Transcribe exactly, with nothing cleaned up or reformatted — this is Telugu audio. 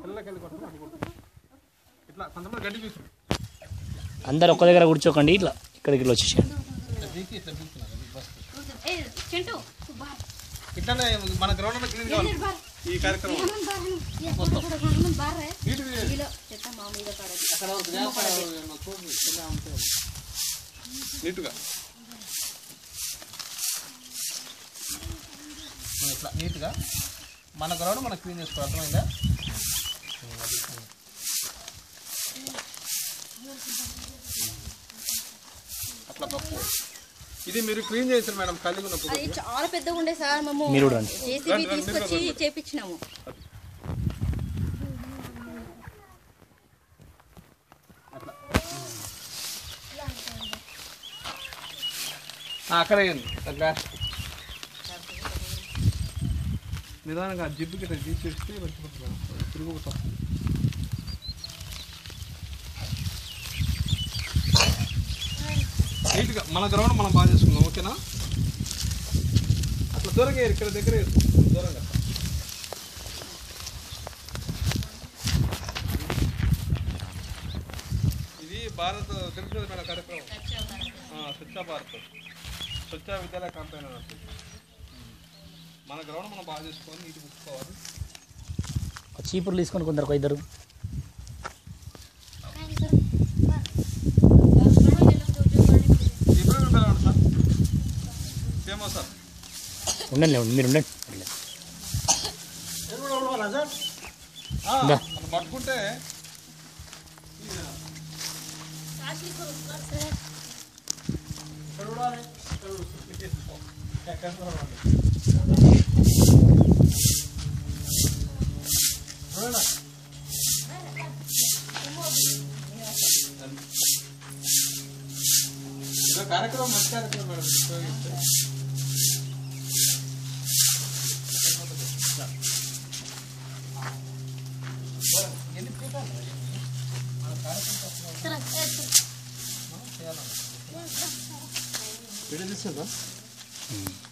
అందరు ఒక్క దగ్గర కూర్చోకండి, ఇట్లా ఇక్కడికి ఇట్లా వచ్చేసేయండి. ఇట్లానే మన గ్రౌండ్ ఈ కార్యక్రమం నీట్గా ఇట్లా నీట్గా మన గ్రౌండ్ మనం క్లీన్ చేసుకోవాలి. అర్థమైందా? అట్లా పప్పు ఇది మీరు క్లీన్ చేశారు మేడం. ఖాళీగా ఉన్నప్పుడు అది చాలా పెద్దగా ఉండే సార్, మేము జేసీబీ తీసుకొచ్చి చేపించినాము. అక్కడ నిదానంగా జిబ్బుకి ఇట్లా తీసేస్తే తిరుగు తప్పు. నీట్గా మన గ్రౌండ్ మనం బాగా చేసుకుందాం. ఓకేనా? అట్లా దూరంగా ఇక్కడ దగ్గర దూరంగా. ఇది భారత్ తెలుసు మేడం కార్యక్రమం, స్వచ్ఛ భారత్ స్వచ్ఛ విద్యాలయ క్యాంపెయిన్ అన్నట్టు. మన గ్రౌండ్ మనం బాగా చేసుకోవాలి, నీట్గా ఉంచుకోవాలి. చీపుర్లు తీసుకొని కొందరు ఇద్దరు ఉండండి, మీరు ఉండండి. పట్టుకుంటే కార్యక్రమం మంచి కార్యక్రమం మేడం. ఉపయోగిస్తే వీడియో తీస్తుందా?